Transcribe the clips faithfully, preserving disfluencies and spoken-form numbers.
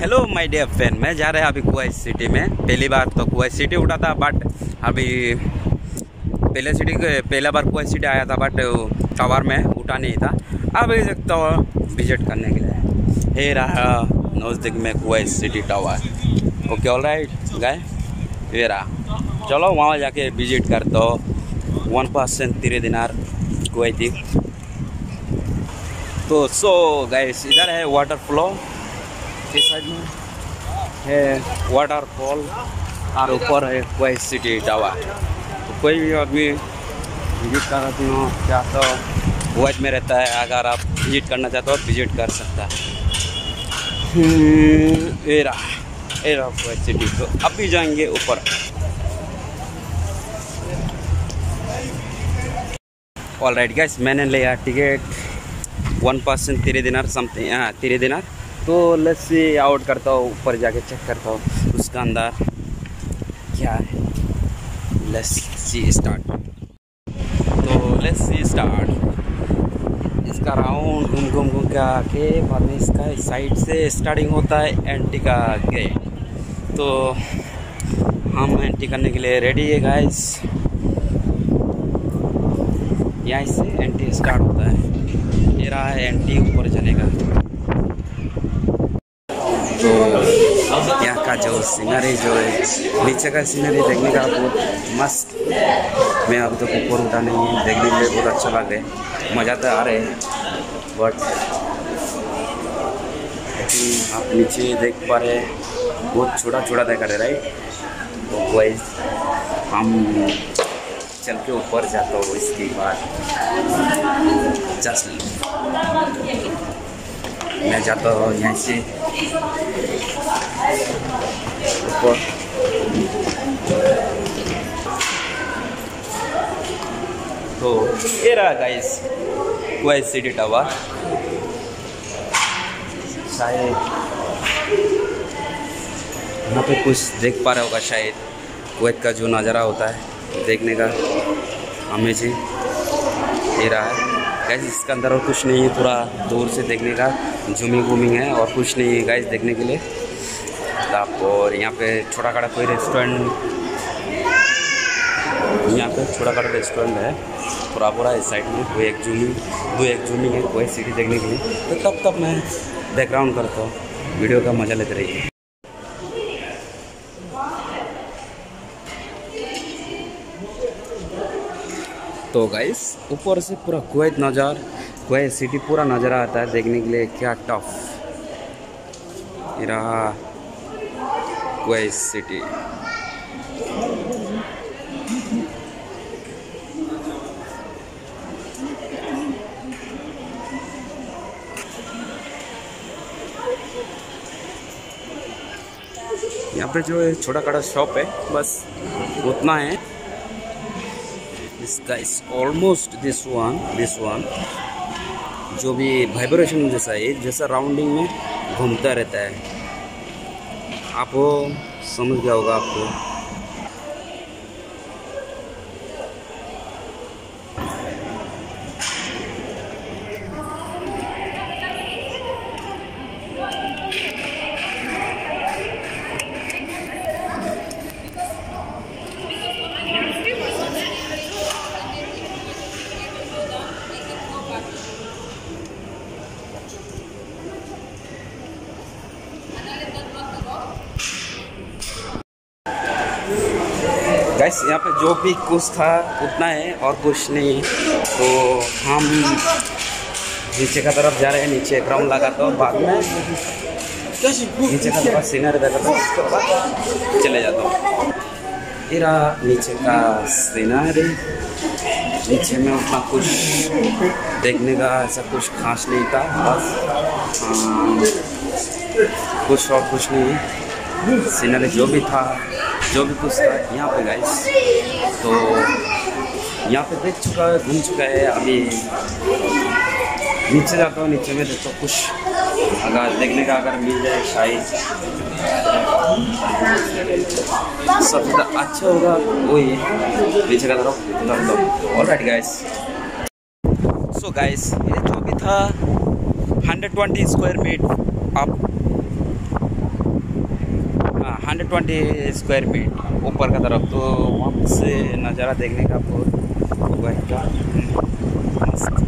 Hello my dear friend, मैं जा रहा है अभी कुवैत सिटी में। पहली बार तो कुवैत सिटी उठा था, बट अभी पहले सिटी पहला बार कुवैत सिटी आया था, बट टावर में उठा नहीं था। अभी तो विजिट करने के लिए ये रहा नज़दीक में Kuwait city tower. Okay all right guy, ये रहा। चलो वहाँ जाके विजिट कर दो। वन परसेंट तीन दिनार कुवैती। तो सो गाइस, इधर है वाटर फ्लो, इस साइड में है वाटरफॉल और ऊपर है कुवैत सिटी टावर। तो कोई भी आदमी विजिट करती हो क्या तो कुवैत में रहता है, अगर आप विजिट करना चाहते हो विजिट कर सकता है। ये रहा ये रहा कुवैत सिटी। तो अभी जाएंगे ऊपर। ऑल राइट गाइस, मैंने लिया टिकट वन परसेंट तीन दिनार समथिंग, हाँ तीन दिनार। तो लेट्स सी आउट करता हूँ, ऊपर जाके चेक करता हूँ उसका अंदर क्या है। Let's see start. तो लेट्स सी स्टार्ट। इसका राउंड घूम घूम घूम के आके बाद में इसका साइड से स्टार्टिंग होता है एंट्री का गेट। तो हम एंट्री करने के लिए रेडी है गाइस। यहाँ से एंट्री स्टार्ट होता है। ये रहा है एंट्री ऊपर जाने का। तो यहाँ का जो सीनरी जो है, नीचे का सीनरी देखने का बहुत मस्त। मैं अब तो ऊपर उठा नहीं है, देखने के लिए बहुत अच्छा लग रहा है, मज़ा तो आ रहा है। बट आप नीचे देख पा रहे हैं, बहुत छोटा छोटा देखा रहे राइट। तो वही हम चल के ऊपर जाता हूँ। इसके बाद जस्ट मैं जाता हूँ यहाँ से ऊपर। तो ये रहा गाइस कुवैत सिटी टावर। शायद यहाँ पे कुछ देख पा रहा होगा, शायद कुवैत का जो नज़ारा होता है देखने का अमेजिंग। ये रहा है गाइस, इसके अंदर और कुछ नहीं है, थोड़ा दूर से देखने का जूमिंग वूमिंग है और कुछ नहीं है गाइस देखने के लिए। और यहाँ पे छोटा कड़ा कोई रेस्टोरेंट, यहाँ पे छोटा कड़ा रेस्टोरेंट है पूरा पूरा इस साइड में। कोई एक जूमिंग दो एक जूमिंग है कोई सिटी देखने के लिए। तो तब तब मैं बैकग्राउंड करता हूँ, वीडियो का मज़ा लेते रहिए। तो गाइस ऊपर से पूरा कुवैत नज़ार कुवैत सिटी पूरा नज़ारा आता है देखने के लिए। क्या टफ ये रहा कुवैत सिटी। यहाँ पे जो है छोटा कड़ा शॉप है, बस उतना है। This guy is almost this one, this one जो भी वाइब्रेशन जैसा है, जैसा राउंडिंग में घूमता रहता है। आप वो समझ गया होगा आपको। गाइस यहाँ पे जो भी कुछ था उतना है और कुछ नहीं। तो हम नीचे का तरफ जा रहे हैं। नीचे ग्राउंड लगा तो बाद में नीचे का थोड़ा सीनरी देखा था, उसके बाद चले जाता हूँ। ये रहा नीचे का सीनरी। नीचे में उतना कुछ देखने का ऐसा कुछ खास नहीं था, बस कुछ और कुछ नहीं। सीनरी जो भी था जो भी कुछ था यहाँ पे गाइस। तो यहाँ पे देख चुका है, घूम चुका है। अभी नीचे जाता हूँ, नीचे में देखता हूँ कुछ अगर देखने का अगर मिल जाए शायद सबसे अच्छा होगा वही नीचे का तरफ उतरता हूँ। All right guys, so guys ये जो भी था हंड्रेड ट्वेंटी स्क्वायर मीट आप हंड्रेड ट्वेंटी स्क्वायर फीट ऊपर का तरफ। तो वहाँ से नज़ारा देखने का आपको कुवैत का मस्त।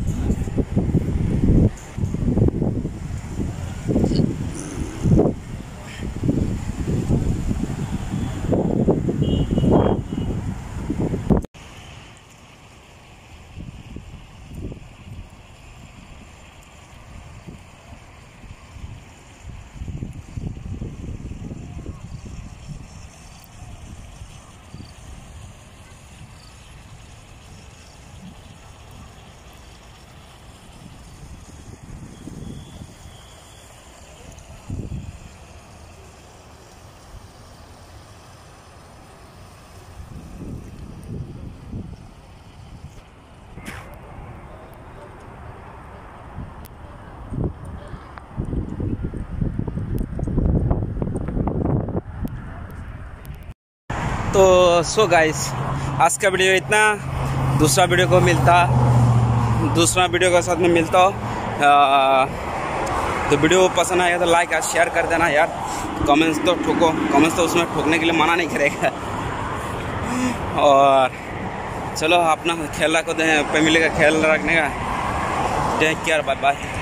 तो सो गाइस, आज का वीडियो इतना। दूसरा वीडियो को मिलता दूसरा वीडियो के साथ में मिलता हो। तो वीडियो पसंद आएगा तो लाइक और शेयर कर देना यार। कमेंट्स तो ठोको, कमेंट्स तो उसमें ठोकने के लिए मना नहीं करेगा। और चलो अपना ख्याल रखो, फैमिली का ख्याल रखने का। Take care, bye bye.